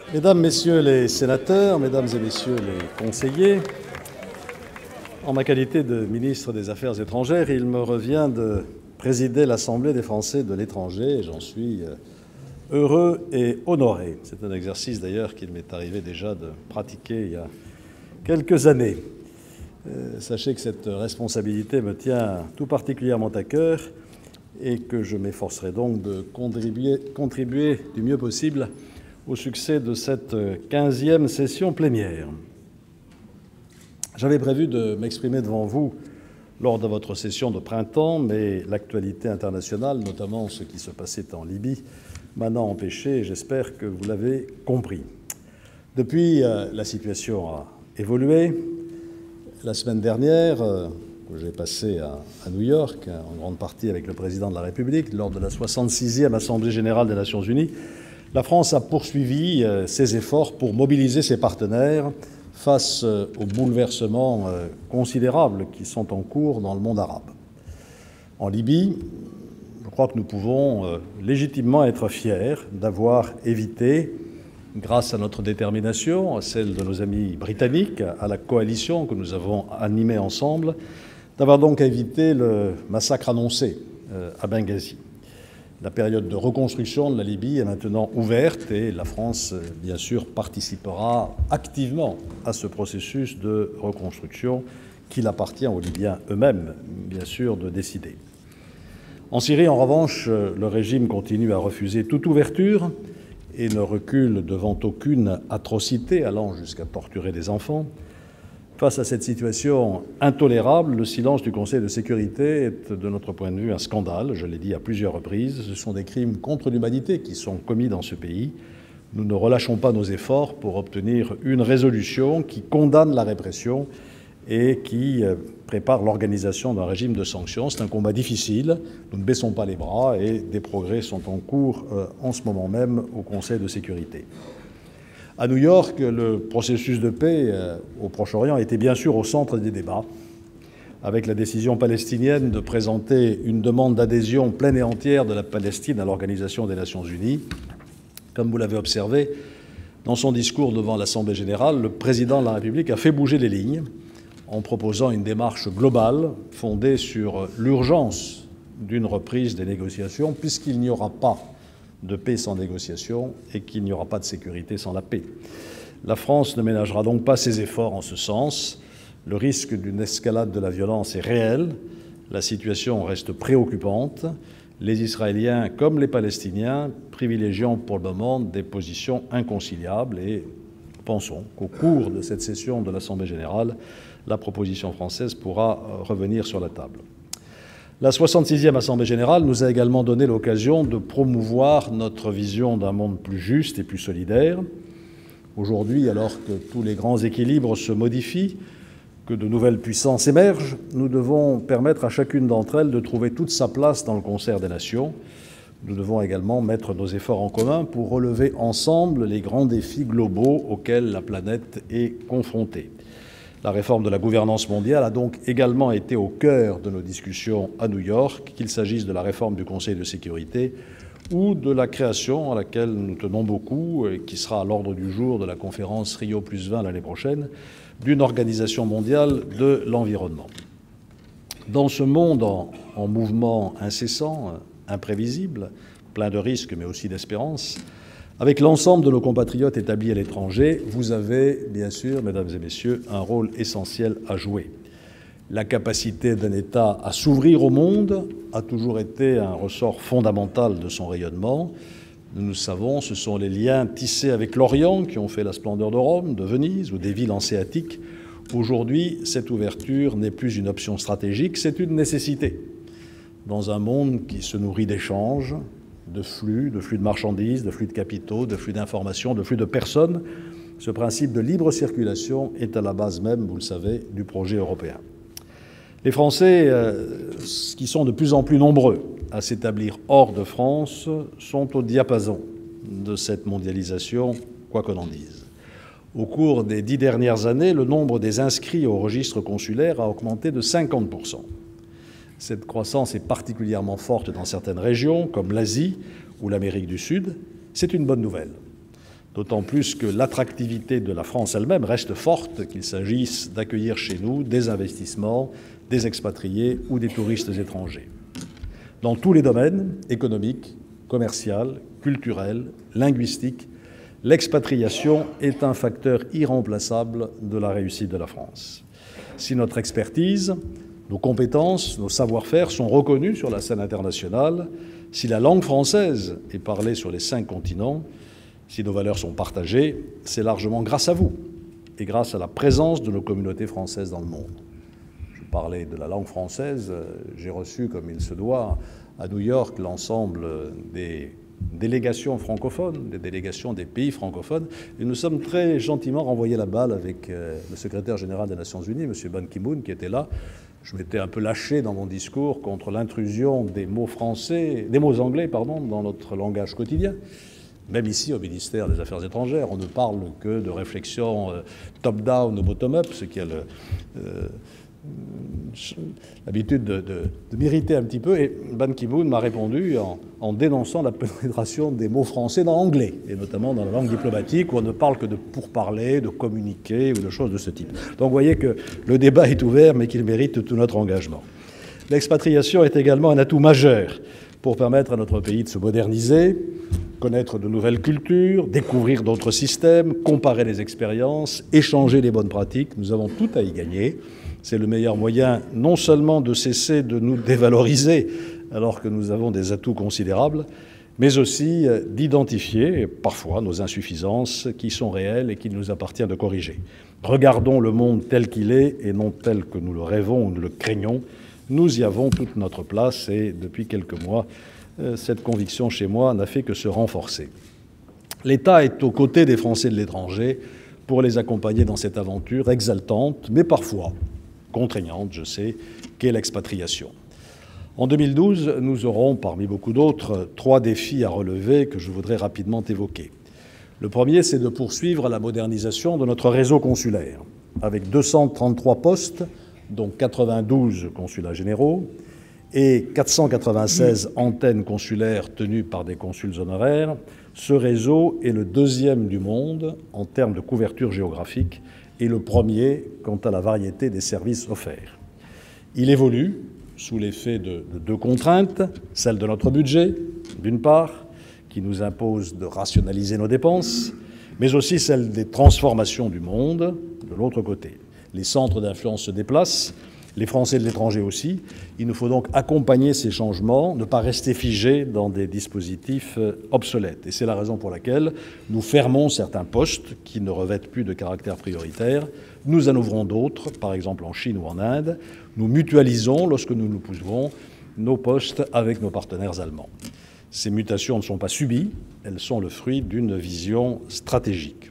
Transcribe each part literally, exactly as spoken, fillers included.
Mesdames, Messieurs les sénateurs, Mesdames et Messieurs les conseillers, en ma qualité de ministre des Affaires étrangères, il me revient de présider l'Assemblée des Français de l'étranger et j'en suis heureux et honoré. C'est un exercice d'ailleurs qu'il m'est arrivé déjà de pratiquer il y a quelques années. Euh, sachez que cette responsabilité me tient tout particulièrement à cœur et que je m'efforcerai donc de contribuer, contribuer du mieux possible au succès de cette quinzième session plénière. J'avais prévu de m'exprimer devant vous lors de votre session de printemps, mais l'actualité internationale, notamment ce qui se passait en Libye, m'en a empêché et j'espère que vous l'avez compris. Depuis, la situation a évolué. La semaine dernière, que j'ai passée à New York, en grande partie avec le président de la République, lors de la soixante-sixième Assemblée générale des Nations unies, la France a poursuivi ses efforts pour mobiliser ses partenaires face aux bouleversements considérables qui sont en cours dans le monde arabe. En Libye, je crois que nous pouvons légitimement être fiers d'avoir évité, grâce à notre détermination, à celle de nos amis britanniques, à la coalition que nous avons animée ensemble, d'avoir donc évité le massacre annoncé à Benghazi. La période de reconstruction de la Libye est maintenant ouverte et la France, bien sûr, participera activement à ce processus de reconstruction qu'il appartient aux Libyens eux-mêmes, bien sûr, de décider. En Syrie, en revanche, le régime continue à refuser toute ouverture et ne recule devant aucune atrocité allant jusqu'à torturer des enfants. Face à cette situation intolérable, le silence du Conseil de sécurité est, de notre point de vue, un scandale. Je l'ai dit à plusieurs reprises. Ce sont des crimes contre l'humanité qui sont commis dans ce pays. Nous ne relâchons pas nos efforts pour obtenir une résolution qui condamne la répression et qui prépare l'organisation d'un régime de sanctions. C'est un combat difficile. Nous ne baissons pas les bras et des progrès sont en cours en ce moment même au Conseil de sécurité. À New York, le processus de paix au Proche-Orient était bien sûr au centre des débats, avec la décision palestinienne de présenter une demande d'adhésion pleine et entière de la Palestine à l'Organisation des Nations Unies. Comme vous l'avez observé, dans son discours devant l'Assemblée générale, le président de la République a fait bouger les lignes en proposant une démarche globale fondée sur l'urgence d'une reprise des négociations, puisqu'il n'y aura pas de paix sans négociation et qu'il n'y aura pas de sécurité sans la paix. La France ne ménagera donc pas ses efforts en ce sens. Le risque d'une escalade de la violence est réel. La situation reste préoccupante. Les Israéliens comme les Palestiniens privilégiant pour le moment des positions inconciliables et pensons qu'au cours de cette session de l'Assemblée générale, la proposition française pourra revenir sur la table. La soixante-sixième Assemblée générale nous a également donné l'occasion de promouvoir notre vision d'un monde plus juste et plus solidaire. Aujourd'hui, alors que tous les grands équilibres se modifient, que de nouvelles puissances émergent, nous devons permettre à chacune d'entre elles de trouver toute sa place dans le concert des nations. Nous devons également mettre nos efforts en commun pour relever ensemble les grands défis globaux auxquels la planète est confrontée. La réforme de la gouvernance mondiale a donc également été au cœur de nos discussions à New York, qu'il s'agisse de la réforme du Conseil de sécurité ou de la création, à laquelle nous tenons beaucoup et qui sera à l'ordre du jour de la conférence Rio plus vingt l'année prochaine, d'une organisation mondiale de l'environnement. Dans ce monde en, en mouvement incessant, imprévisible, plein de risques mais aussi d'espérance, avec l'ensemble de nos compatriotes établis à l'étranger, vous avez, bien sûr, mesdames et messieurs, un rôle essentiel à jouer. La capacité d'un État à s'ouvrir au monde a toujours été un ressort fondamental de son rayonnement. Nous le savons, ce sont les liens tissés avec l'Orient qui ont fait la splendeur de Rome, de Venise ou des villes hanséatiques. Aujourd'hui, cette ouverture n'est plus une option stratégique, c'est une nécessité. Dans un monde qui se nourrit d'échanges, de flux, de flux de marchandises, de flux de capitaux, de flux d'informations, de flux de personnes. Ce principe de libre circulation est à la base même, vous le savez, du projet européen. Les Français, euh, qui sont de plus en plus nombreux à s'établir hors de France, sont au diapason de cette mondialisation, quoi qu'on en dise. Au cours des dix dernières années, le nombre des inscrits au registre consulaire a augmenté de cinquante pour cent. Cette croissance est particulièrement forte dans certaines régions, comme l'Asie ou l'Amérique du Sud. C'est une bonne nouvelle. d'autant plus que l'attractivité de la France elle-même reste forte, qu'il s'agisse d'accueillir chez nous des investissements, des expatriés ou des touristes étrangers. Dans tous les domaines, économiques, commercial, culturel, linguistique, l'expatriation est un facteur irremplaçable de la réussite de la France. Si notre expertise, nos compétences, nos savoir-faire sont reconnus sur la scène internationale, si la langue française est parlée sur les cinq continents, si nos valeurs sont partagées, c'est largement grâce à vous et grâce à la présence de nos communautés françaises dans le monde. Je parlais de la langue française, j'ai reçu, comme il se doit, à New York, l'ensemble des délégations francophones, des délégations des pays francophones, et nous sommes très gentiment renvoyé la balle avec le secrétaire général des Nations Unies, M. Ban Ki-moon, qui était là. Je m'étais un peu lâché dans mon discours contre l'intrusion des mots français, des mots anglais, pardon, dans notre langage quotidien. Même ici, au ministère des Affaires étrangères, on ne parle que de réflexion euh, top-down ou bottom-up, ce qui a l'habitude de, de, de m'irriter un petit peu. Et Ban Ki-moon m'a répondu en, en dénonçant la pénétration des mots français dans l'anglais, et notamment dans la langue diplomatique, où on ne parle que de pourparler, de communiquer ou de choses de ce type. Donc vous voyez que le débat est ouvert, mais qu'il mérite tout notre engagement. L'expatriation est également un atout majeur pour permettre à notre pays de se moderniser, connaître de nouvelles cultures, découvrir d'autres systèmes, comparer les expériences, échanger les bonnes pratiques. Nous avons tout à y gagner. C'est le meilleur moyen non seulement de cesser de nous dévaloriser alors que nous avons des atouts considérables, mais aussi d'identifier parfois nos insuffisances qui sont réelles et qu'il nous appartient de corriger. Regardons le monde tel qu'il est et non tel que nous le rêvons ou nous le craignons. Nous y avons toute notre place et depuis quelques mois, cette conviction chez moi n'a fait que se renforcer. L'État est aux côtés des Français de l'étranger pour les accompagner dans cette aventure exaltante, mais parfois contraignante, je sais, qu'est l'expatriation. En deux mille douze, nous aurons, parmi beaucoup d'autres, trois défis à relever que je voudrais rapidement évoquer. Le premier, c'est de poursuivre la modernisation de notre réseau consulaire, avec deux cent trente-trois postes, dont quatre-vingt-douze consulats généraux, et quatre cent quatre-vingt-seize antennes consulaires tenues par des consuls honoraires. Ce réseau est le deuxième du monde en termes de couverture géographique et le premier quant à la variété des services offerts. Il évolue sous l'effet de, de deux contraintes, celle de notre budget, d'une part, qui nous impose de rationaliser nos dépenses, mais aussi celle des transformations du monde, de l'autre côté. Les centres d'influence se déplacent, les Français de l'étranger aussi. Il nous faut donc accompagner ces changements, ne pas rester figés dans des dispositifs obsolètes. Et c'est la raison pour laquelle nous fermons certains postes qui ne revêtent plus de caractère prioritaire. Nous en ouvrons d'autres, par exemple en Chine ou en Inde. Nous mutualisons, lorsque nous nous pouvons, nos postes avec nos partenaires allemands. Ces mutations ne sont pas subies, elles sont le fruit d'une vision stratégique.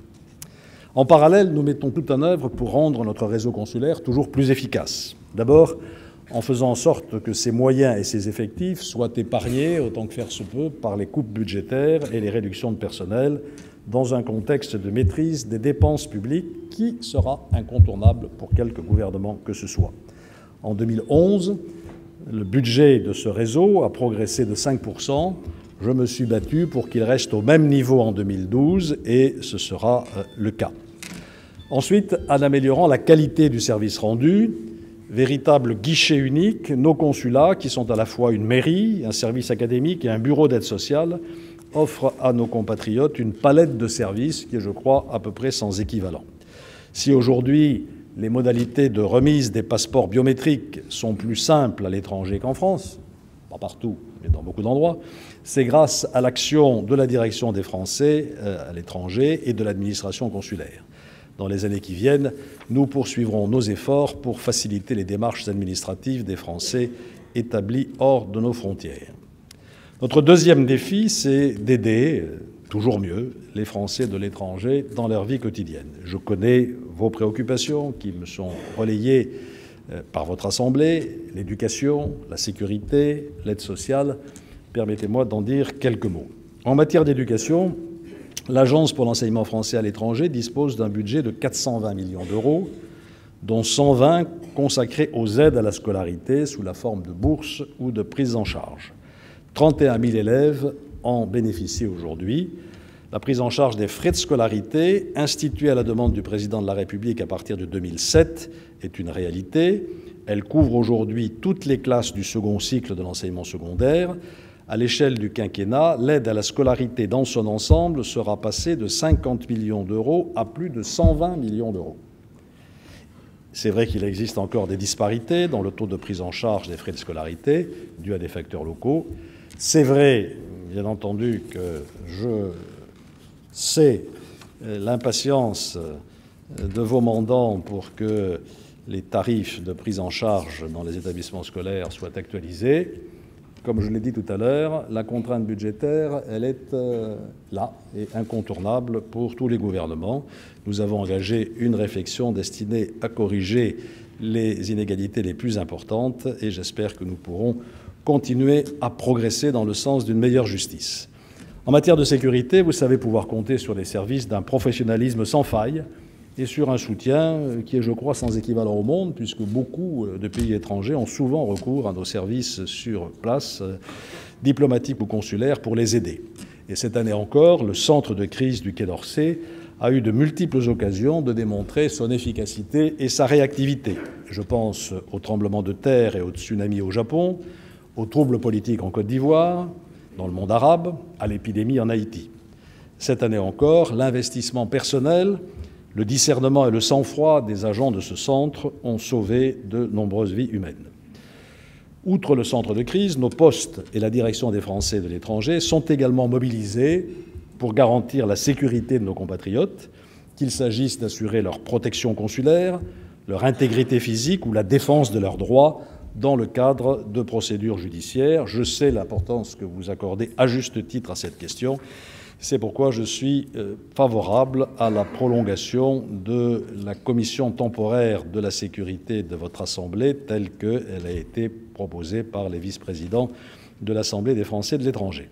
En parallèle, nous mettons tout en œuvre pour rendre notre réseau consulaire toujours plus efficace. D'abord, en faisant en sorte que ses moyens et ses effectifs soient épargnés, autant que faire se peut, par les coupes budgétaires et les réductions de personnel, dans un contexte de maîtrise des dépenses publiques qui sera incontournable pour quelque gouvernement que ce soit. En deux mille onze, le budget de ce réseau a progressé de cinq pour cent. Je me suis battu pour qu'il reste au même niveau en deux mille douze et ce sera le cas. Ensuite, en améliorant la qualité du service rendu, véritable guichet unique, nos consulats, qui sont à la fois une mairie, un service académique et un bureau d'aide sociale, offrent à nos compatriotes une palette de services qui est, je crois, à peu près sans équivalent. Si aujourd'hui, les modalités de remise des passeports biométriques sont plus simples à l'étranger qu'en France, pas partout, mais dans beaucoup d'endroits, c'est grâce à l'action de la direction des Français à l'étranger et de l'administration consulaire. Dans les années qui viennent, nous poursuivrons nos efforts pour faciliter les démarches administratives des Français établis hors de nos frontières. Notre deuxième défi, c'est d'aider, toujours mieux, les Français de l'étranger dans leur vie quotidienne. Je connais vos préoccupations qui me sont relayées par votre Assemblée, l'éducation, la sécurité, l'aide sociale. Permettez-moi d'en dire quelques mots. En matière d'éducation, l'Agence pour l'enseignement français à l'étranger dispose d'un budget de quatre cent vingt millions d'euros, dont cent vingt consacrés aux aides à la scolarité sous la forme de bourses ou de prise en charge. trente et un mille élèves en bénéficient aujourd'hui. La prise en charge des frais de scolarité, instituée à la demande du président de la République à partir de deux mille sept, est une réalité. Elle couvre aujourd'hui toutes les classes du second cycle de l'enseignement secondaire. À l'échelle du quinquennat, l'aide à la scolarité dans son ensemble sera passée de cinquante millions d'euros à plus de cent vingt millions d'euros. C'est vrai qu'il existe encore des disparités dans le taux de prise en charge des frais de scolarité dus à des facteurs locaux. C'est vrai, bien entendu, que je sais l'impatience de vos mandants pour que les tarifs de prise en charge dans les établissements scolaires soient actualisés. Comme je l'ai dit tout à l'heure, la contrainte budgétaire, elle est euh, là et incontournable pour tous les gouvernements. Nous avons engagé une réflexion destinée à corriger les inégalités les plus importantes et j'espère que nous pourrons continuer à progresser dans le sens d'une meilleure justice. En matière de sécurité, vous savez pouvoir compter sur les services d'un professionnalisme sans faille et sur un soutien qui est, je crois, sans équivalent au monde, puisque beaucoup de pays étrangers ont souvent recours à nos services sur place, diplomatiques ou consulaires, pour les aider. Et cette année encore, le centre de crise du Quai d'Orsay a eu de multiples occasions de démontrer son efficacité et sa réactivité. Je pense aux tremblements de terre et aux tsunamis au Japon, aux troubles politiques en Côte d'Ivoire, dans le monde arabe, à l'épidémie en Haïti. Cette année encore, l'investissement personnel, le discernement et le sang-froid des agents de ce centre ont sauvé de nombreuses vies humaines. Outre le centre de crise, nos postes et la direction des Français de l'étranger sont également mobilisés pour garantir la sécurité de nos compatriotes, qu'il s'agisse d'assurer leur protection consulaire, leur intégrité physique ou la défense de leurs droits dans le cadre de procédures judiciaires. Je sais l'importance que vous accordez à juste titre à cette question. C'est pourquoi je suis favorable à la prolongation de la commission temporaire de la sécurité de votre Assemblée telle qu'elle a été proposée par les vice-présidents de l'Assemblée des Français de l'étranger.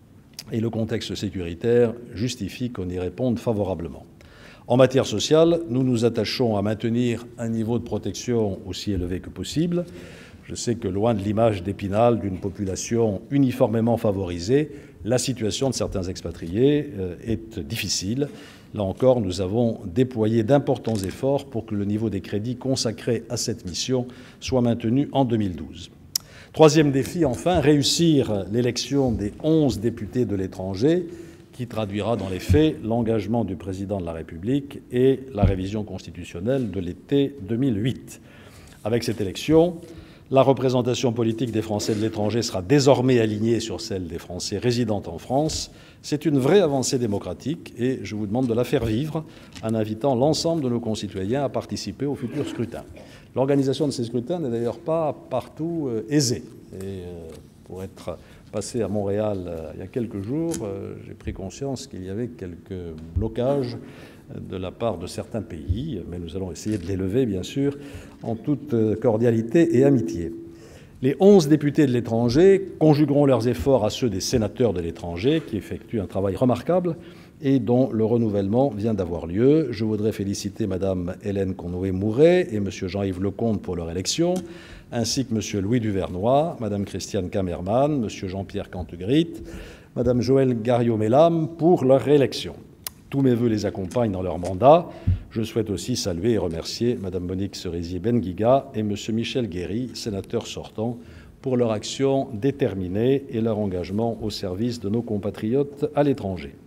Et le contexte sécuritaire justifie qu'on y réponde favorablement. En matière sociale, nous nous attachons à maintenir un niveau de protection aussi élevé que possible. Je sais que loin de l'image d'Épinal d'une population uniformément favorisée, la situation de certains expatriés est difficile. Là encore, nous avons déployé d'importants efforts pour que le niveau des crédits consacrés à cette mission soit maintenu en deux mille douze. Troisième défi, enfin, réussir l'élection des onze députés de l'étranger, qui traduira dans les faits l'engagement du président de la République et la révision constitutionnelle de l'été deux mille huit. Avec cette élection, la représentation politique des Français de l'étranger sera désormais alignée sur celle des Français résidant en France. C'est une vraie avancée démocratique et je vous demande de la faire vivre en invitant l'ensemble de nos concitoyens à participer au futur scrutin. L'organisation de ces scrutins n'est d'ailleurs pas partout euh, aisée. Et euh, pour être passé à Montréal euh, il y a quelques jours, euh, j'ai pris conscience qu'il y avait quelques blocages de la part de certains pays, mais nous allons essayer de les lever, bien sûr, en toute cordialité et amitié. Les onze députés de l'étranger conjugueront leurs efforts à ceux des sénateurs de l'étranger, qui effectuent un travail remarquable et dont le renouvellement vient d'avoir lieu. Je voudrais féliciter Mme Hélène Conway-Mouret et M. Jean-Yves Lecomte pour leur élection, ainsi que M. Louis Duvernois, Mme Christiane Kamerman, M. Jean-Pierre Cantegrit, Mme Joëlle Garriaud-Mellam pour leur réélection. Tous mes voeux les accompagnent dans leur mandat. Je souhaite aussi saluer et remercier Mme Monique Cerisier-Benguiga et M. Michel Guéry, sénateurs sortants, pour leur action déterminée et leur engagement au service de nos compatriotes à l'étranger.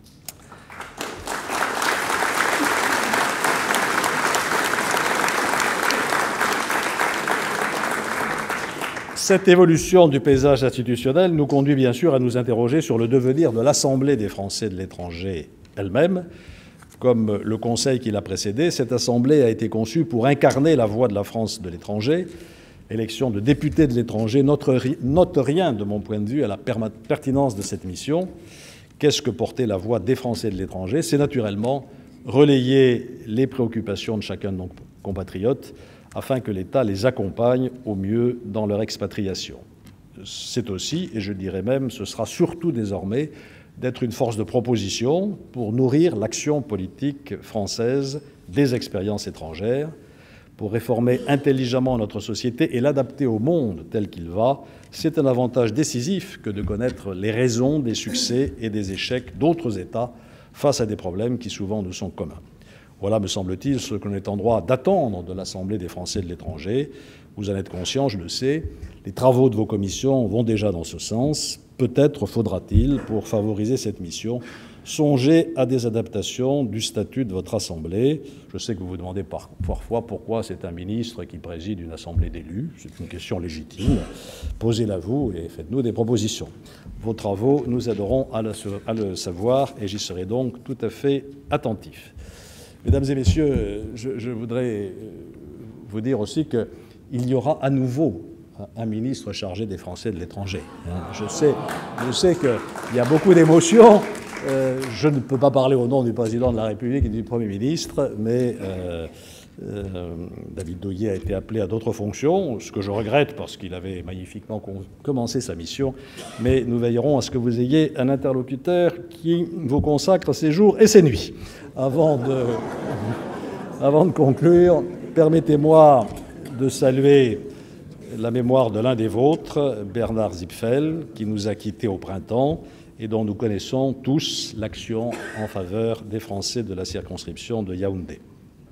Cette évolution du paysage institutionnel nous conduit bien sûr à nous interroger sur le devenir de l'Assemblée des Français de l'étranger elle-même. Comme le Conseil qui l'a précédé, cette Assemblée a été conçue pour incarner la voix de la France de l'étranger. L'élection de députés de l'étranger note rien, de mon point de vue, à la pertinence de cette mission. Qu'est-ce que porter la voix des Français de l'étranger? C'est naturellement relayer les préoccupations de chacun de nos compatriotes afin que l'État les accompagne au mieux dans leur expatriation. C'est aussi, et je dirais même, ce sera surtout désormais, d'être une force de proposition pour nourrir l'action politique française des expériences étrangères. pour réformer intelligemment notre société et l'adapter au monde tel qu'il va, c'est un avantage décisif que de connaître les raisons des succès et des échecs d'autres États face à des problèmes qui souvent nous sont communs. Voilà, me semble-t-il, ce que l'on est en droit d'attendre de l'Assemblée des Français de l'étranger. Vous en êtes conscient, je le sais. Les travaux de vos commissions vont déjà dans ce sens. Peut-être faudra-t-il, pour favoriser cette mission, songer à des adaptations du statut de votre Assemblée. Je sais que vous vous demandez par, parfois pourquoi c'est un ministre qui préside une Assemblée d'élus. C'est une question légitime. Posez-la vous et faites-nous des propositions. Vos travaux nous aideront à le, à le savoir et j'y serai donc tout à fait attentif. Mesdames et messieurs, je, je voudrais vous dire aussi qu'il y aura à nouveau un ministre chargé des Français de l'étranger. Je sais, je sais qu'il y a beaucoup d'émotions. Euh, je ne peux pas parler au nom du président de la République et du Premier ministre, mais euh, euh, David Douillet a été appelé à d'autres fonctions, ce que je regrette parce qu'il avait magnifiquement commencé sa mission. Mais nous veillerons à ce que vous ayez un interlocuteur qui vous consacre ses jours et ses nuits. Avant de, avant de conclure, permettez-moi de saluer la mémoire de l'un des vôtres, Bernard Zipfel, qui nous a quittés au printemps et dont nous connaissons tous l'action en faveur des Français de la circonscription de Yaoundé.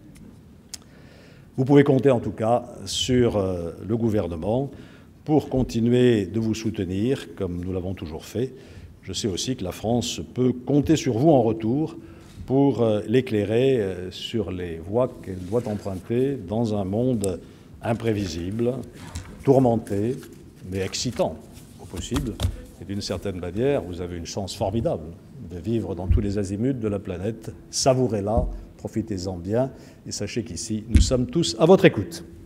Vous pouvez compter en tout cas sur le gouvernement pour continuer de vous soutenir, comme nous l'avons toujours fait. Je sais aussi que la France peut compter sur vous en retour pour l'éclairer sur les voies qu'elle doit emprunter dans un monde imprévisible, tourmenté, mais excitant au possible. Et d'une certaine manière, vous avez une chance formidable de vivre dans tous les azimuts de la planète. Savourez-la, profitez-en bien, et sachez qu'ici, nous sommes tous à votre écoute.